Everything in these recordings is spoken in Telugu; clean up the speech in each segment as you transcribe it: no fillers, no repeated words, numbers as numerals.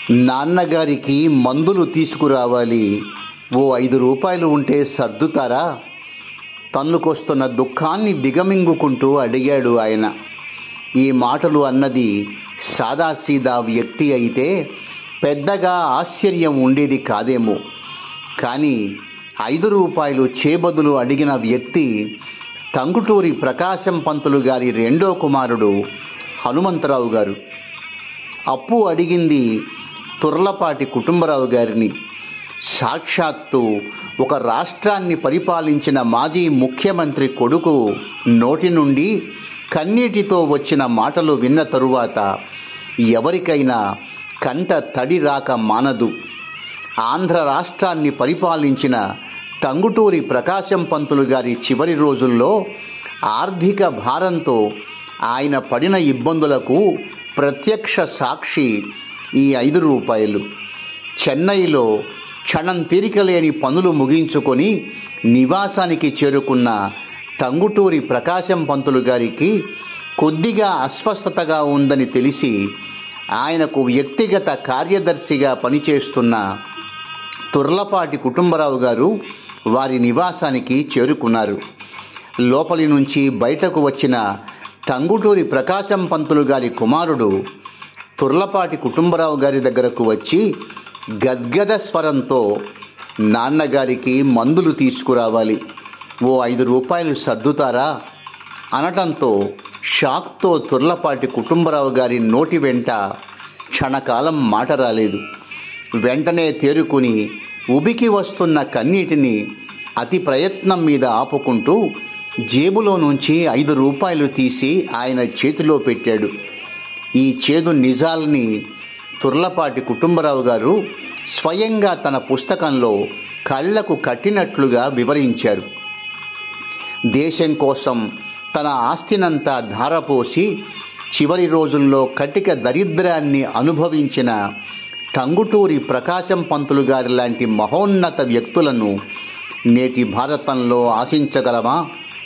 నాన్నగారికి మందులు తీసుకురావాలి, ఓ 5 రూపాయలు ఉంటే సర్దుతారా? తన్నుకొస్తున్న దుఃఖాన్ని దిగమింగుకుంటూ అడిగాడు ఆయన. ఈ మాటలు అన్నది సాదాసీదా వ్యక్తి అయితే పెద్దగా ఆశ్చర్యం ఉండేది కాదేమో. కానీ 5 రూపాయలు చేబదులు అడిగిన వ్యక్తి టంగుటూరి ప్రకాశం పంతులు గారి రెండో కుమారుడు హనుమంతరావు గారు. అప్పు అడిగింది తుర్లపాటి కుటుంబరావు గారిని. సాక్షాత్తు ఒక రాష్ట్రాన్ని పరిపాలించిన మాజీ ముఖ్యమంత్రి కొడుకు నోటి నుండి కన్నీటితో వచ్చిన మాటలు విన్న తరువాత ఎవరికైనా కంట తడి రాక మానదు. ఆంధ్ర రాష్ట్రాన్ని పరిపాలించిన టంగుటూరి ప్రకాశం పంతులు గారి చివరి రోజుల్లో ఆర్థిక భారంతో ఆయన పడిన ఇబ్బందులకు ప్రత్యక్ష సాక్షి ఈ 5 రూపాయలు. చెన్నైలో క్షణం తీరికలేని పనులు ముగించుకొని నివాసానికి చేరుకున్న టంగుటూరి ప్రకాశం పంతులు గారికి కొద్దిగా అస్వస్థతగా ఉందని తెలిసి ఆయనకు వ్యక్తిగత కార్యదర్శిగా పనిచేస్తున్న తుర్లపాటి కుటుంబరావు గారు వారి నివాసానికి చేరుకున్నారు. లోపలి నుంచి బయటకు వచ్చిన టంగుటూరి ప్రకాశం పంతులు గారి కుమారుడు తుర్లపాటి కుటుంబరావు గారి దగ్గరకు వచ్చి గద్గద స్వరంతో, నాన్నగారికి మందులు తీసుకురావాలి, ఓ 5 రూపాయలు సర్దుతారా అనటంతో షాక్తో తుర్లపాటి కుటుంబరావు గారి నోటి వెంట క్షణకాలం మాట రాలేదు. వెంటనే తేరుకుని ఉబికి వస్తున్న కన్నీటిని అతి ప్రయత్నం మీద ఆపుకుంటూ జేబులో నుంచి 5 రూపాయలు తీసి ఆయన చేతిలో పెట్టాడు. ఈ చేదు నిజాల్ని తుర్లపాటి కుటుంబరావు గారు స్వయంగా తన పుస్తకంలో కళ్లకు కట్టినట్లుగా వివరించారు. దేశం కోసం తన ఆస్తినంతా ధారపోసి చివరి రోజుల్లో కటిక దరిద్రాన్ని అనుభవించిన టంగుటూరి ప్రకాశం పంతులు గారి లాంటి మహోన్నత వ్యక్తులను నేటి భారతంలో ఆశించగలమా?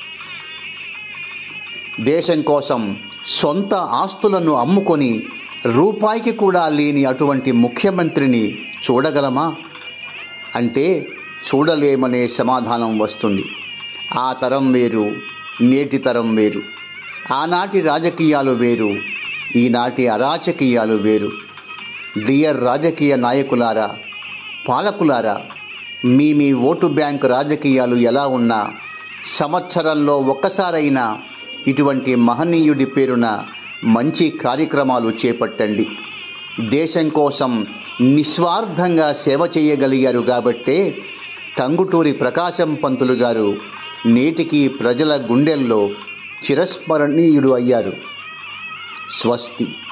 దేశం కోసం సొంత ఆస్తులను అమ్ముకొని రూపాయికి కూడా లేని అటువంటి ముఖ్యమంత్రిని చూడగలమా అంటే చూడలేమనే సమాధానం వస్తుంది. ఆ తరం వేరు, నేటి తరం వేరు. ఆనాటి రాజకీయాలు వేరు, ఈనాటి అరాచకీయాలు వేరు. డియర్ రాజకీయ నాయకులారా, పాలకులారా, మీ ఓటు బ్యాంక్ రాజకీయాలు ఎలా ఉన్నా సంవత్సరంలో ఒక్కసారైనా ఇటువంటి మహనీయుడి పేరున మంచి కార్యక్రమాలు చేపట్టండి. దేశం కోసం నిస్వార్థంగా సేవ చేయగలిగారు కాబట్టే టంగుటూరి ప్రకాశం పంతులు గారు నేటికి ప్రజల గుండెల్లో చిరస్మరణీయుడు అయ్యారు. స్వస్తి.